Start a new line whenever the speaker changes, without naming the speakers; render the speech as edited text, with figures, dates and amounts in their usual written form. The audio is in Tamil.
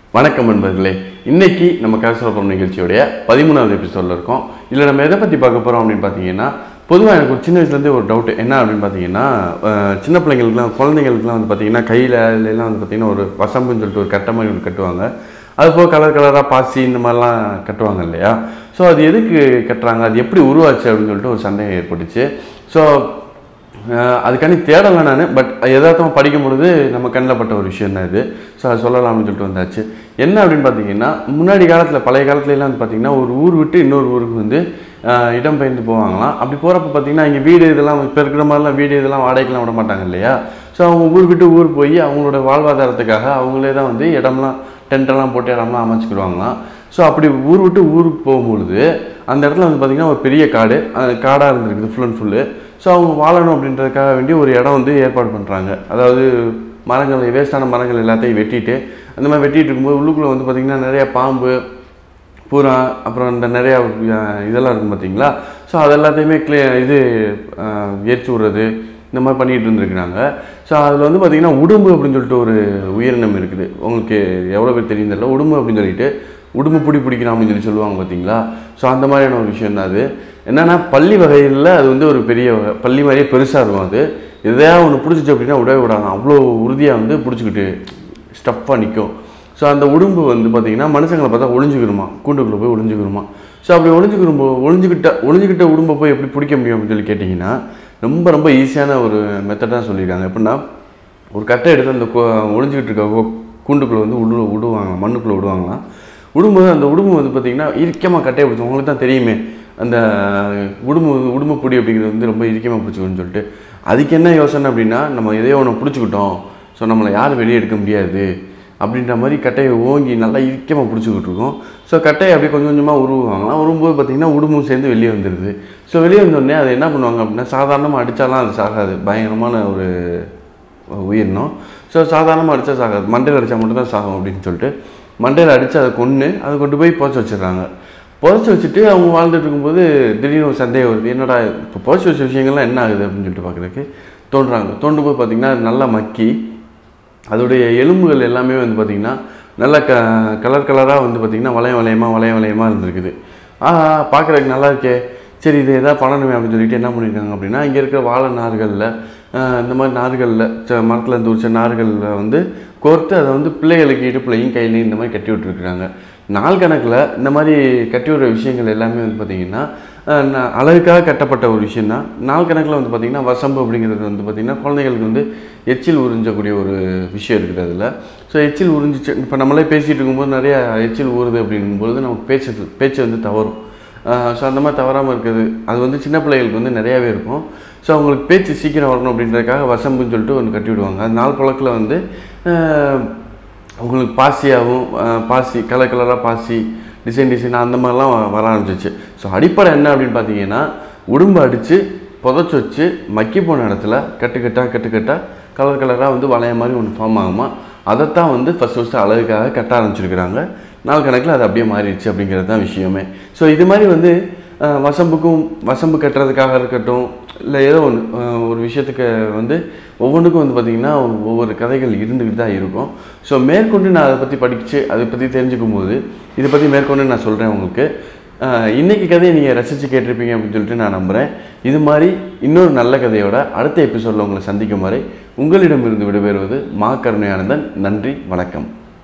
வணக்கம் நண்பர்களே. இன்னைக்கு நம்ம கதை சொல்ல போகிற நிகழ்ச்சியோடைய 13வது எபிசோடில் இருக்கோம். இதில் நம்ம எதை பற்றி பார்க்க போகிறோம் அப்படின்னு பார்த்தீங்கன்னா, பொதுவாக எனக்கு ஒரு சின்ன வயசுலேருந்தே ஒரு டவுட் என்ன அப்படின்னு பார்த்தீங்கன்னா, சின்ன பிள்ளைங்களுக்குலாம் குழந்தைங்களுக்குலாம் வந்து பார்த்தீங்கன்னா கையில் எல்லாம் வந்து பார்த்தீங்கன்னா ஒரு வசம்புன்னு சொல்லிட்டு ஒரு கட்டை மாதிரி ஒன்று கட்டுவாங்க. அது போக கலர் கலராக பாசி இந்த மாதிரிலாம் கட்டுவாங்க இல்லையா? ஸோ அது எதுக்கு கட்டுறாங்க, அது எப்படி உருவாச்சு அப்படின்னு சொல்லிட்டு ஒரு சந்தேகம் ஏற்பட்டுச்சு. ஸோ அதுக்காண்டி தேடலை நான், பட் எதார்த்தமாக படிக்கும் பொழுது நம்ம கண்ணில் பட்ட ஒரு விஷயம் தான் இது. ஸோ அது சொல்லலாம் அப்படின்னு சொல்லிட்டு வந்தாச்சு. என்ன அப்படின்னு பார்த்தீங்கன்னா, முன்னாடி காலத்தில் பழைய காலத்துலலாம் வந்து பார்த்திங்கன்னா ஒரு ஊர் விட்டு இன்னொரு ஊருக்கு வந்து இடம் பெயர்ந்து போவாங்களாம். அப்படி போகிறப்ப பார்த்திங்கன்னா இங்கே வீடு இதெல்லாம் இப்போ இருக்கிற மாதிரிலாம் வீடு இதெல்லாம் வாடகைக்கெலாம் விட மாட்டாங்க இல்லையா? ஸோ அவங்க ஊர் விட்டு ஊர் போய் அவங்களோட வாழ்வாதாரத்துக்காக அவங்களே தான் வந்து இடம்லாம் டென்ட்டெல்லாம் போட்டு இடம்லாம் அமைச்சிக்கிடுவாங்களாம். ஸோ அப்படி ஊர் விட்டு ஊருக்கு போகும்பொழுது அந்த இடத்துல வந்து பார்த்திங்கன்னா ஒரு பெரிய காடாக இருந்திருக்குது ஃபுல் அண்ட் ஃபுல்லு. ஸோ அவங்க வாழணும் அப்படின்றதுக்காக வேண்டி ஒரு இடம் வந்து ஏற்பாடு பண்ணுறாங்க. அதாவது மரங்கள், வேஸ்டான மரங்கள் எல்லாத்தையும் வெட்டிட்டு, அந்த மாதிரி வெட்டிகிட்டு இருக்கும்போது உள்ளுக்குள்ளே வந்து பார்த்திங்கன்னா நிறையா பாம்பு, புறா, அப்புறம் இந்த நிறையா இதெல்லாம் இருக்கும் பார்த்திங்களா. ஸோ அது எல்லாத்தையுமே எரிச்சு விட்றது இந்த மாதிரி பண்ணிகிட்டு இருந்துருக்குறாங்க. ஸோ அதில் வந்து பார்த்திங்கன்னா உடும்பு அப்படின்னு சொல்லிட்டு ஒரு உயிரினம் இருக்குது. உங்களுக்கு எவ்வளோ பேர் தெரியும் தெரியல. உடும்பு அப்படின்னு சொல்லிட்டு உடும்பு பிடிக்கிறான் அப்படின்னு சொல்லி சொல்லுவாங்க பார்த்தீங்களா. ஸோ அந்த மாதிரியான ஒரு விஷயம் தான் அது. என்னென்னா பள்ளி வகையில் அது வந்து ஒரு பெரிய வகை, பள்ளி மாதிரியே பெருசாக இருக்கும். அது எதையாவது ஒன்று பிடிச்சிச்சு அப்படின்னா விடவே விடாங்க, அவ்வளோ உறுதியாக வந்து பிடிச்சிக்கிட்டு ஸ்டஃப்பாக நிற்கும். ஸோ அந்த உடும்பு வந்து பார்த்திங்கன்னா மனுஷங்களை பார்த்தா ஒளிஞ்சுக்கிருமா, கூண்டுக்குள்ளே போய் ஒளிஞ்சுக்கிருமா. ஸோ அப்படி ஒளிஞ்சுக்கிட்ட உடும்பை போய் எப்படி பிடிக்க முடியும் அப்படின்னு சொல்லி கேட்டிங்கன்னா, ரொம்ப ஈஸியான ஒரு மெத்தடாக சொல்லியிருக்காங்க. எப்படின்னா, ஒரு கட்டை எடுத்து அந்த ஒளிஞ்சிக்கிட்டு இருக்க கூண்டுக்குள்ளே வந்து விடுவாங்க, மண்ணுக்குள்ளே விடுவாங்களாம். விடும்போது அந்த உடும்பு வந்து பார்த்திங்கன்னா இறுக்கமாக கட்டையை பிடிச்சோம். உங்களுக்கு தான் தெரியுமே அந்த உடும்பு பிடி அப்படிங்கிறது வந்து ரொம்ப இறுக்கமாக பிடிச்சிக்கணும்னு சொல்லிட்டு. அதுக்கு என்ன யோசனை அப்படின்னா, நம்ம எதையோ ஒன்று பிடிச்சிக்கிட்டோம், ஸோ நம்மளை யாரும் வெளியே எடுக்க முடியாது அப்படின்ற மாதிரி கட்டையை ஓங்கி நல்லா இறுக்கமாக பிடிச்சிக்கிட்டு இருக்கோம். ஸோ கட்டையை அப்படியே கொஞ்சம் கொஞ்சமாக உருவாங்களாம். வரும்போது பார்த்திங்கன்னா உடும்பும் சேர்ந்து வெளியே வந்துடுது. ஸோ வெளியே வந்தோடனே அதை என்ன பண்ணுவாங்க அப்படின்னா, சாதாரணமாக அடித்தாலாம் அது சாகாது, பயங்கரமான ஒரு உயிரினம். ஸோ சாதாரணமாக அடித்தா சாகாது, மண்டையில் அடித்தா மட்டும்தான் சாகும் அப்படின்னு சொல்லிட்டு மண்டையில் அடித்து அதை கொண்டு போய் புதைச்சி வச்சிடுறாங்க. புதைச்சி வச்சுட்டு அவங்க வாழ்ந்துட்டு இருக்கும்போது திடீர்னு ஒரு சந்தேகம் வருது, என்னடா இப்போ புதைச்சி வச்ச விஷயங்கள்லாம் என்ன ஆகுது அப்படின்னு சொல்லிட்டு பார்க்குறதுக்கு தோண்டும் போது பார்த்திங்கன்னா நல்லா மக்கி அதோடைய எலும்புகள் எல்லாமே வந்து பார்த்திங்கன்னா நல்லா கலராக வந்து பார்த்திங்கன்னா வளையமாக இருந்திருக்குது. பார்க்குறதுக்கு நல்லா இருக்கே, சரி இது எதாவது பண்ணணுமே அப்படின்னு சொல்லிட்டு என்ன பண்ணியிருக்காங்க அப்படின்னா, இங்கே இருக்கிற வாழை நார்களில் இந்த மாதிரி நார்களில் மரத்தில் இருந்து உரிச்ச நார்களில் வந்து கோர்த்து அதை வந்து பிள்ளைகளுக்கு இடுப்புலையும் கையிலையும் இந்த மாதிரி கட்டி விட்டுருக்குறாங்க. நாள் கணக்கில் இந்த மாதிரி கட்டி விடுற விஷயங்கள் எல்லாமே வந்து பார்த்திங்கன்னா அழகுக்காக கட்டப்பட்ட ஒரு விஷயந்தான். நாள் கணக்கில் வந்து பார்த்திங்கன்னா வசம்பு அப்படிங்கிறது வந்து பார்த்திங்கன்னா குழந்தைகளுக்கு வந்து எச்சில் உறிஞ்சக்கூடிய ஒரு விஷயம் இருக்குது அதில். ஸோ எச்சில் உறிஞ்சிச்சு, இப்போ நம்மளே பேசிகிட்டு இருக்கும்போது நிறையா எச்சில் ஊறுது அப்படிங்கும்பொழுது நமக்கு பேச்சு வந்து தவறும். ஸோ அந்த மாதிரி தவறாமல் இருக்குது. அது வந்து சின்ன பிள்ளைகளுக்கு வந்து நிறையாவே இருக்கும். ஸோ அவங்களுக்கு பேச்சு சீக்கிரம் வரணும் அப்படின்றதுக்காக வசம்புன்னு சொல்லிட்டு ஒன்று கட்டி விடுவாங்க. அது நாள் பழக்கில் வந்து அவங்களுக்கு பாசி கலராக பாசி டிசைன் அந்த மாதிரிலாம் வர ஆரம்பிச்சிச்சு. ஸோ அடிப்படை என்ன அப்படின்னு பார்த்தீங்கன்னா, உடும்பு அடித்து புதைச்சி வச்சு மக்கி போன இடத்துல கட்டுக்கட்டாக கலராக வந்து வளைய மாதிரி ஒன்று ஃபார்ம் ஆகுமா. அதைத்தான் வந்து ஃபஸ்ட்டு அழகுக்காக கட்ட ஆரம்பிச்சிருக்கிறாங்க. நாள் கணக்கில் அது அப்படியே மாறிடுச்சு அப்படிங்கிறது தான் விஷயமே. ஸோ இது மாதிரி வந்து வசம்பு கட்டுறதுக்காக இருக்கட்டும், இல்லை ஏதோ ஒரு விஷயத்துக்கு வந்து ஒவ்வொன்றுக்கும் வந்து பார்த்திங்கன்னா ஒவ்வொரு கதைகள் இருந்துக்கிட்டு தான் இருக்கும். ஸோ மேற்கொண்டு நான் அதை பற்றி தெரிஞ்சுக்கும் போது இதை பற்றி மேற்கொண்டு நான் சொல்கிறேன் உங்களுக்கு. இன்றைக்கி கதையை நீங்கள் ரசித்து கேட்டிருப்பீங்க அப்படின்னு சொல்லிட்டு நான் நம்புகிறேன். இது மாதிரி இன்னொரு நல்ல கதையோட அடுத்த எபிசோடில் உங்களை சந்திக்கும் வரை உங்களிடமிருந்து விடைபெறுவது மா கருணையானந்தன். நன்றி, வணக்கம்.